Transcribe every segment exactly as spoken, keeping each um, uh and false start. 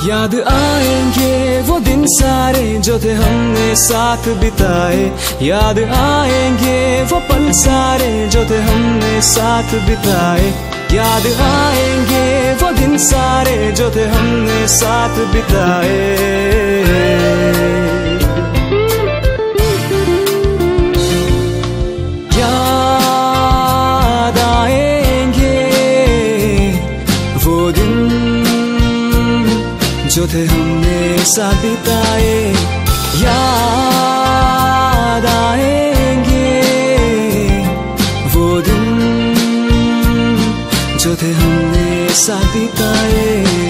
याद आएंगे वो दिन सारे जो थे हमने साथ बिताए। याद आएंगे वो पल सारे जो थे हमने साथ बिताए। याद आएंगे वो दिन सारे जो थे हमने साथ बिताए। याद आएंगे वो दिन जो थे हमने साथ बिताए। याद आएंगे वो दिन जो थे हमने साथ बिताए।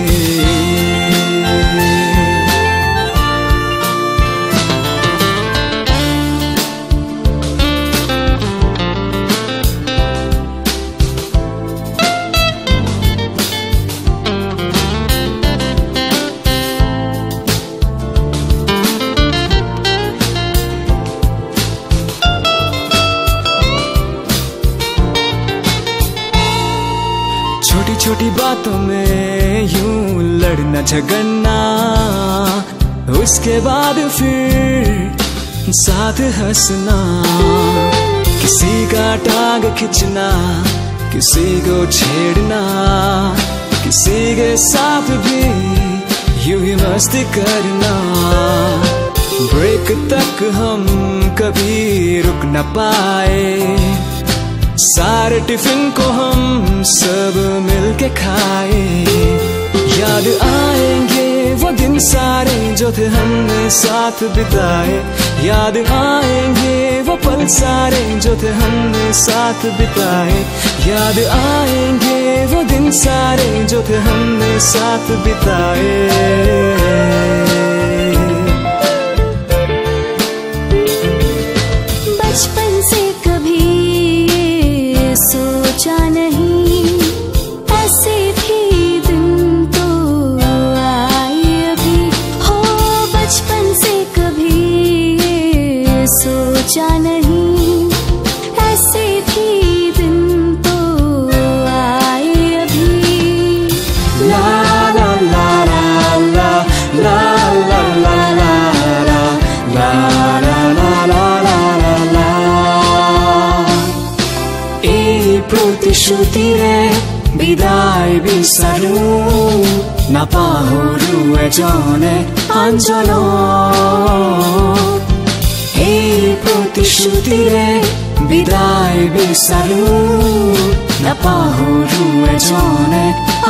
छोटी छोटी बातों में यूं लड़ना झगड़ना, उसके बाद फिर साथ हंसना। किसी का टांग खींचना, किसी को छेड़ना, किसी के साथ भी यूं ही मस्ती करना। ब्रेक तक हम कभी रुक न पाए, सारे टिफिन को हम सब मिलके खाए। याद आएंगे वो दिन सारे जो थे हमने साथ बिताए। याद आएंगे वो पल सारे जो थे हमने साथ बिताए। याद आएंगे वो दिन सारे जो थे हमने साथ बिताए। बचपन से कभी सोचा नहीं ऐसे भी दिन तो आए अभी हो। बचपन से कभी सोचा नहीं ऐसे भी दिन तो आए अभी। ला ला ला ला ला ला ला ला ला ला ला ला ला। প্ৰতিশ্ৰুতিৰে বিদায় বিচাৰো, নাপাহৰো এজনে আনজনক। এই প্ৰতিশ্ৰুতিৰে বিদায় বিচাৰো, নাপাহৰো এজনে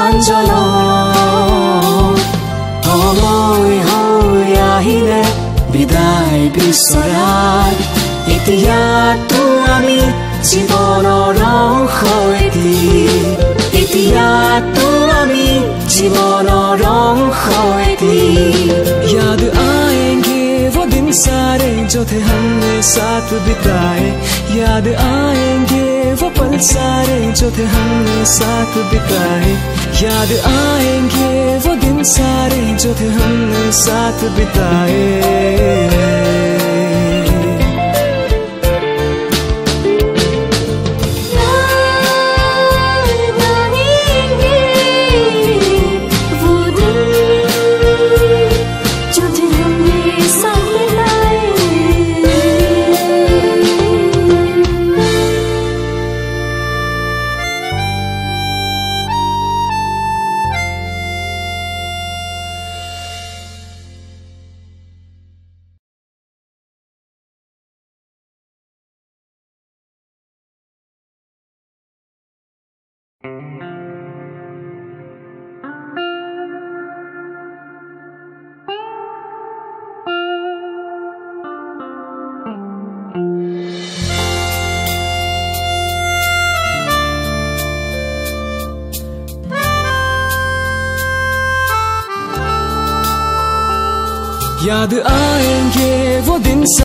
আনজনক। সময় হৈ আহিলে বিদায় বিচৰাৰ, এতিয়াতো আমি জীৱনৰ অংশ এটি। এতিয়াতো আমি জীৱনৰ অংশ এটি। याद आएंगे वो दिन सारे जो थे हमने साथ बिताए। याद आएंगे वो पल सारे जो थे हमने साथ बिताए। याद आएंगे वो दिन सारे जो थे हमने साथ बिताए। याद आएंगे वो दिन।